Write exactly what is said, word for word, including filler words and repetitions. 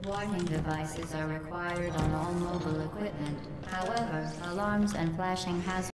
Warning devices are required on all mobile equipment. However, alarms and flashing hazards